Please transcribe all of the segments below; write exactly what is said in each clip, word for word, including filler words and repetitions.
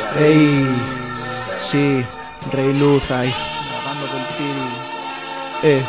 Ey, sí, Rey Luz ahí, grabando del Piri. Eh.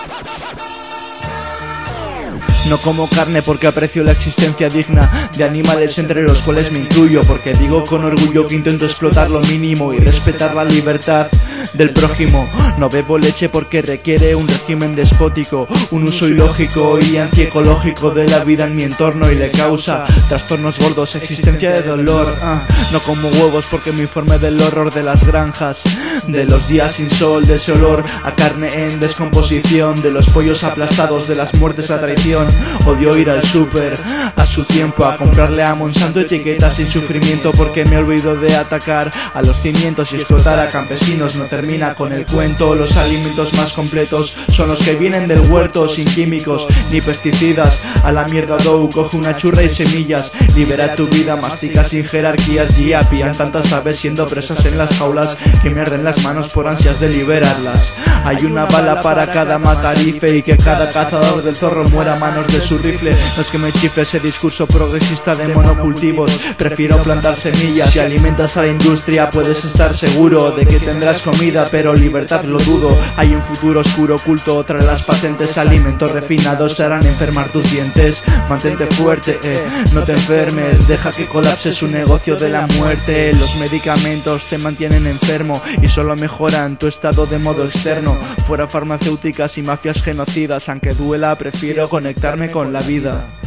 No como carne porque aprecio la existencia digna de animales entre los cuales me incluyo, porque digo con orgullo que intento explotar lo mínimo y respetar la libertad del prójimo. No bebo leche porque requiere un régimen despótico, un uso ilógico y antiecológico de la vida en mi entorno y le causa trastornos gordos, existencia de dolor. ah. No como huevos porque me informé del horror de las granjas, de los días sin sol, de ese olor a carne en descomposición, de los pollos aplastados, de las muertes a traición. Odio ir al súper a su tiempo a comprarle a Monsanto etiquetas sin sufrimiento, porque me olvido de atacar a los cimientos y explotar a campesinos. No termina con el cuento, los alimentos más completos son los que vienen del huerto, sin químicos ni pesticidas. A la mierda dough, coge una churra y semillas, libera tu vida, mastica sin jerarquías. Ya pillan tantas aves siendo presas en las jaulas que me arden las manos por ansias de liberarlas. Hay una bala para cada matarife y que cada cazador del zorro muera a manos de su rifle. No es que me chifle ese discurso progresista de monocultivos, prefiero plantar semillas. Si alimentas a la industria puedes estar seguro de que tendrás comida, pero libertad lo dudo. Hay un futuro oscuro oculto tras las patentes, alimentos refinados te harán enfermar tus dientes. Mantente fuerte, eh, no te enfermes, deja que colapse su negocio de la muerte. Los medicamentos te mantienen enfermo y solo mejoran tu estado de modo externo. Fuera farmacéuticas y mafias genocidas, aunque duela prefiero conectarme con la vida.